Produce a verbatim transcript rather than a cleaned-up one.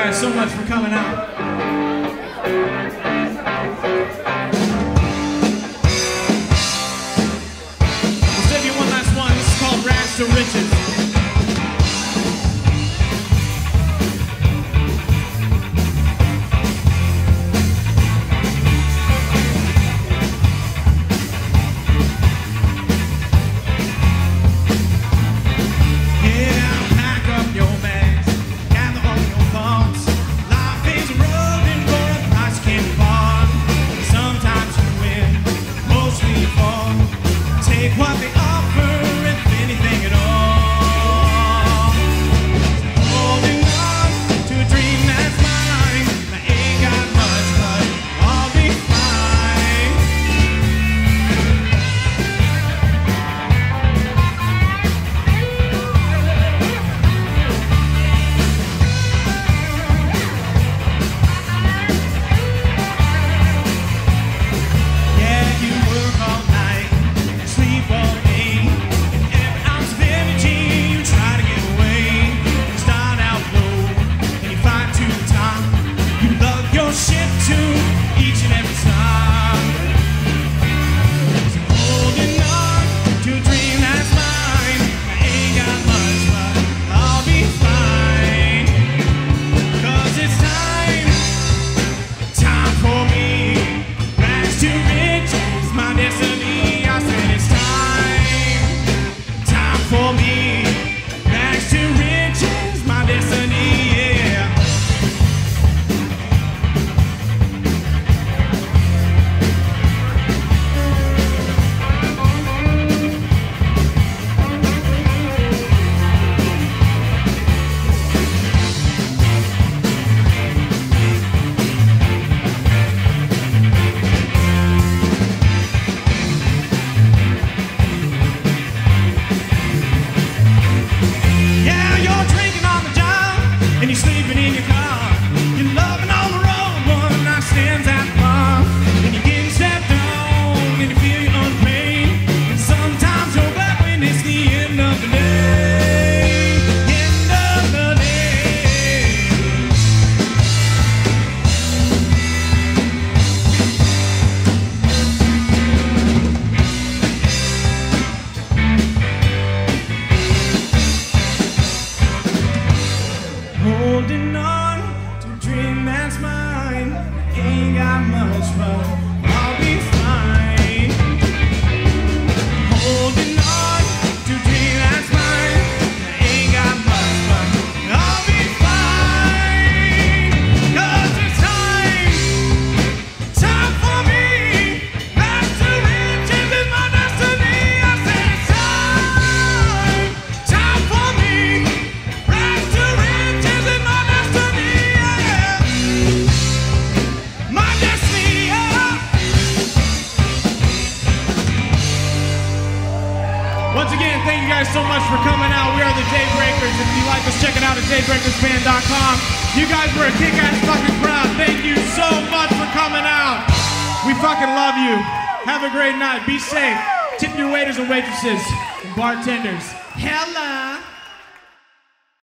guys so much for coming out. We'll save you one last one. This is called Rags to Riches. What they offer, if anything at all. Holding on to a dream that's mine. I ain't got much, but I'll be fine. Yeah, you work all night, sleep all day, and every ounce of energy you try to get away. You start out low, and you fight to the top. You love your shit too, each and every time. So holding on to a dream that's mine. I ain't got much, but I'll be fine. 'Cause it's time, time for me. Rags to riches, my destiny. I said it's time, time for me. Rags to riches, my destiny, yeah. Yeah, you're drinking on the job, and you're sleeping in your car. You're loving on the road, one night stands at the bar. And you're getting stepped on, and you feel your own pain. And sometimes you're glad when it's the end of the day. End of the day. Holding on to a dream that's mine. Ain't got much, but I'll be fine. Holding on to a dream that's mine. Ain't got much, but I'll be fine. 'Cause it's time, time for me. Rags to riches is my destiny. I said it's time, time for me. Rags to riches is my destiny, yeah. My destiny, yeah. Once again, thank you guys so much for coming out. We are the Daybreakers. If you like us, check it out at daybreakers band dot com. You guys were a kick-ass fucking crowd. Thank you so much for coming out. We fucking love you. Have a great night. Be safe. Tip your waiters and waitresses and bartenders. Hella.